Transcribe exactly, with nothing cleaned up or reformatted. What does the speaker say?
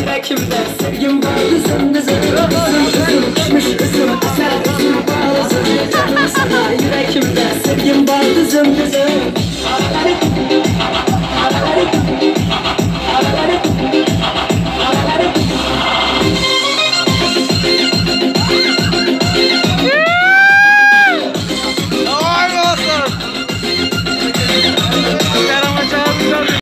yürekimde. Sevgim kaldı sende zaten. Isım ısım ısım ısım eser ısım